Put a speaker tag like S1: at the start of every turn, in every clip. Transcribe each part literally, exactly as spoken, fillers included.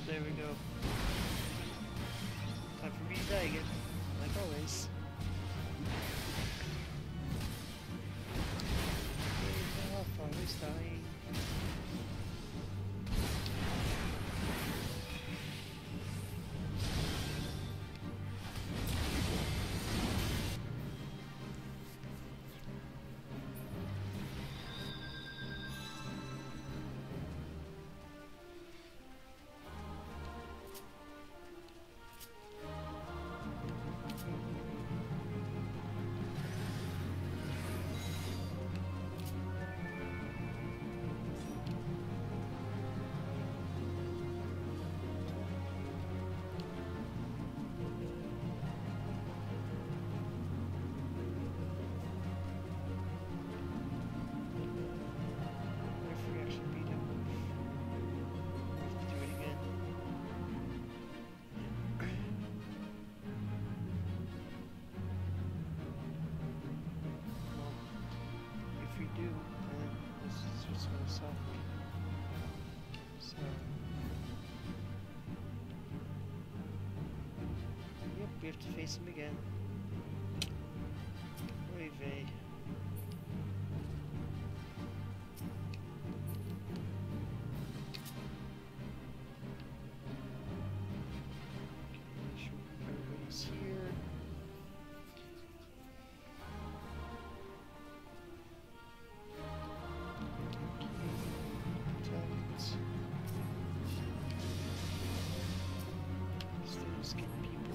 S1: there we go. Time for me to die again, like always. Off, always dying. We have to face him again. Oy vey. Make sure everybody's here. Talents. Still skin people.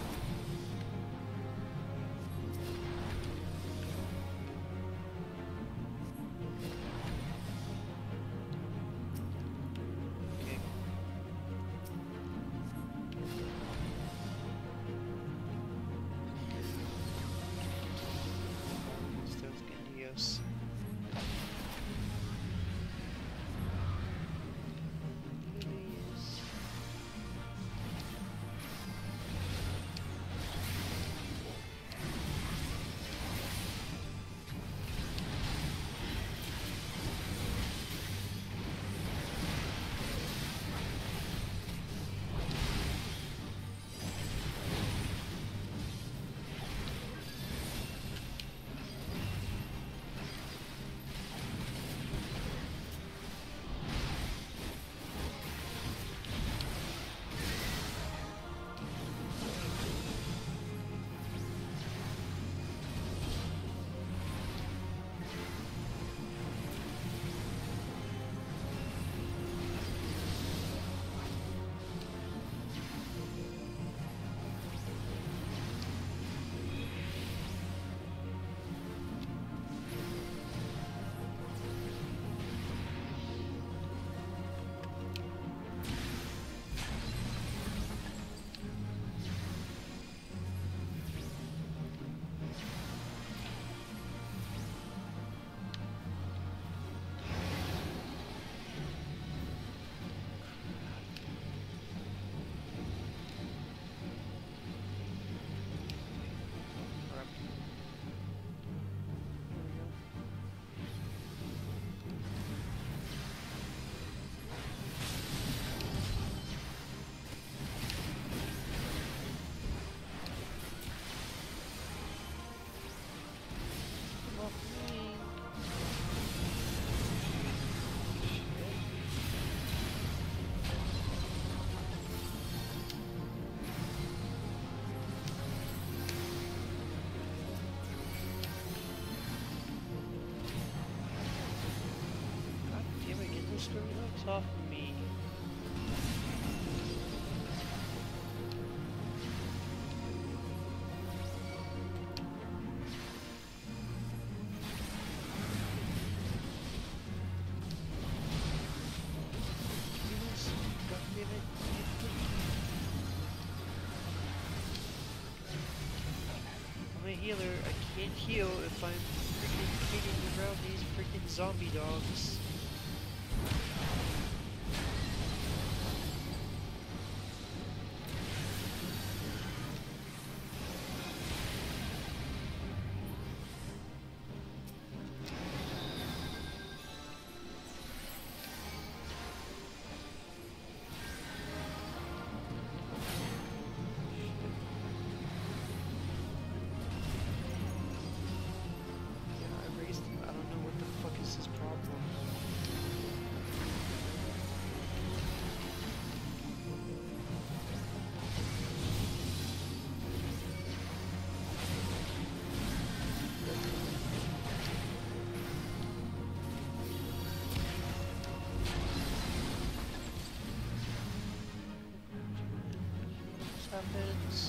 S1: Looks off of me. I'm a healer. I can't heal if I'm freaking kicking around these freaking zombie dogs. happens.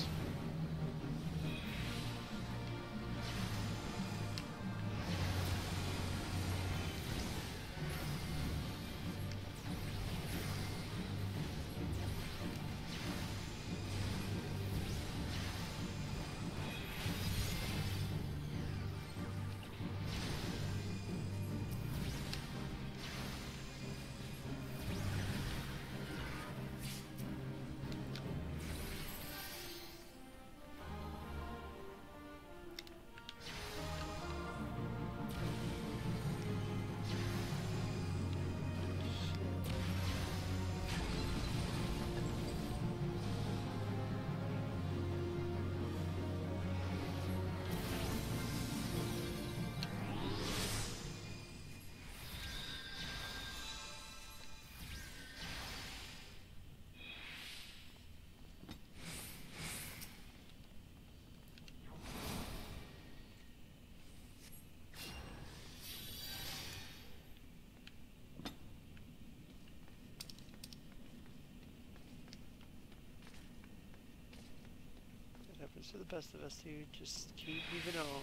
S1: Happens to the best of us, dude. Just keep moving on.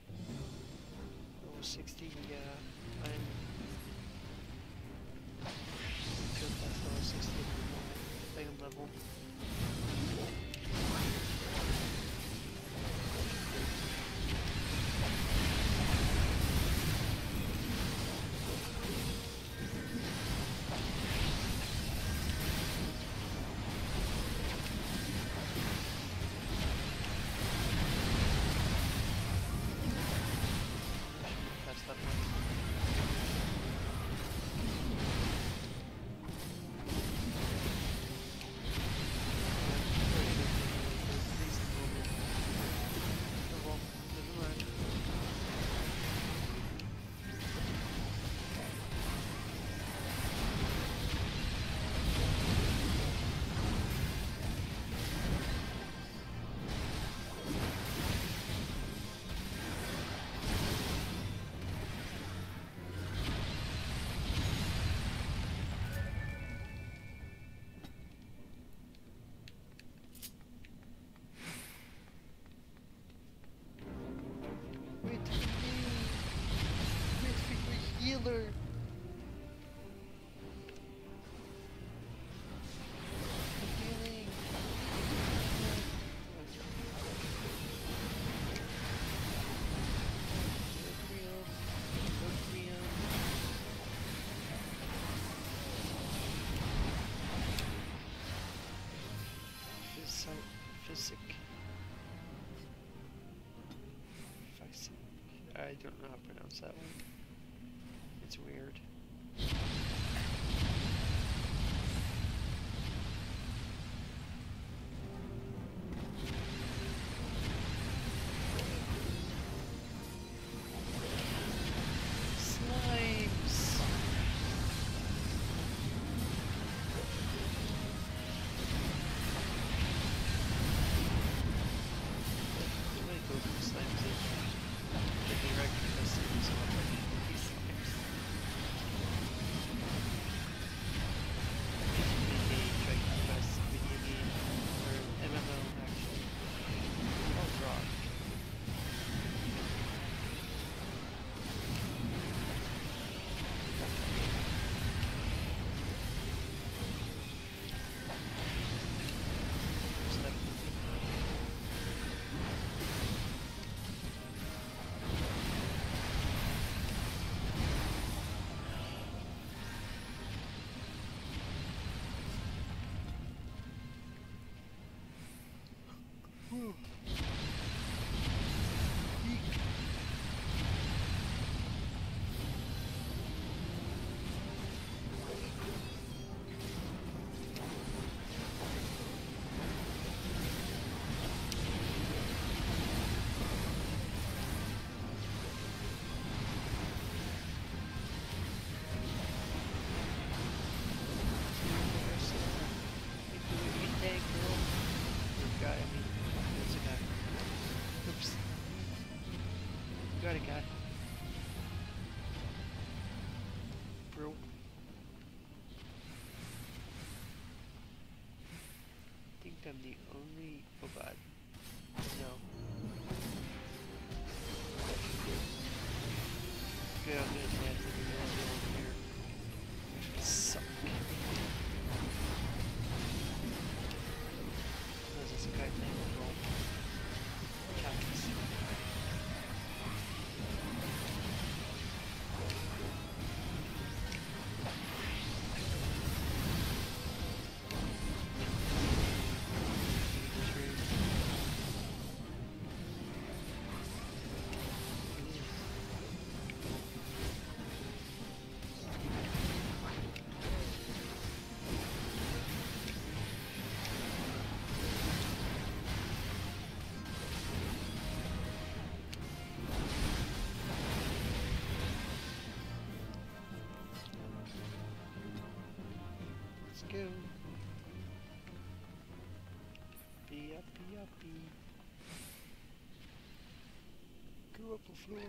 S1: Level sixty, yeah. I'm good past level sixty anymore. I think I'm level. Healer. Healing. Requiem. Requiem. Physic. Physic. Physic. I don't know how to pronounce that one. It's weird. Slimes. I'm gonna go for slimes. They recognize these slimes. I'm the only... Oh god. No. Good, I'm gonna dance in the middle of over here. Suck. There's this guy thing little cactus. Go. Be uppy uppy. Go up the floor.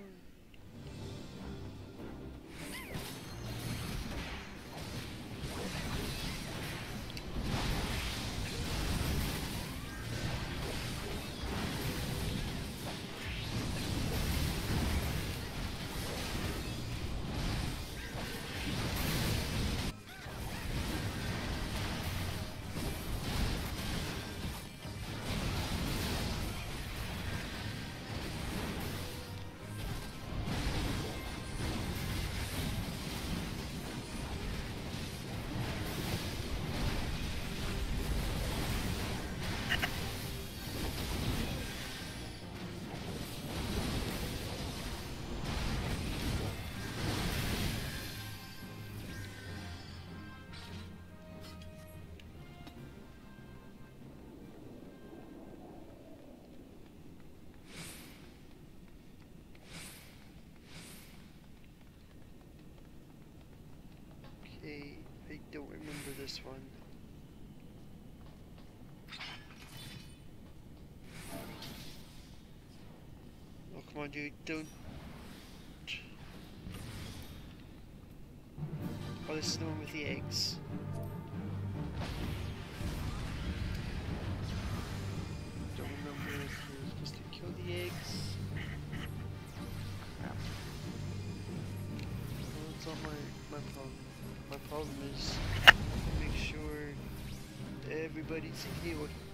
S1: Okay, I don't remember this one. Oh, come on, dude, don't. Oh, this is the one with the eggs. Don't remember if you're supposed to kill the eggs. Crap. Well, that's not my, my problem. My problem is make sure everybody's healed.